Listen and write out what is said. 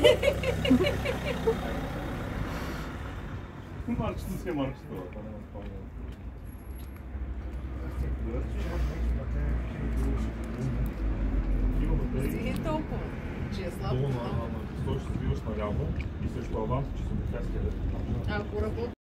Марксисту си марксисту. Стига толкова, че е слабо. Долу на 100 ще свиваш наляво и също аванс, че се обикаля. Ако работи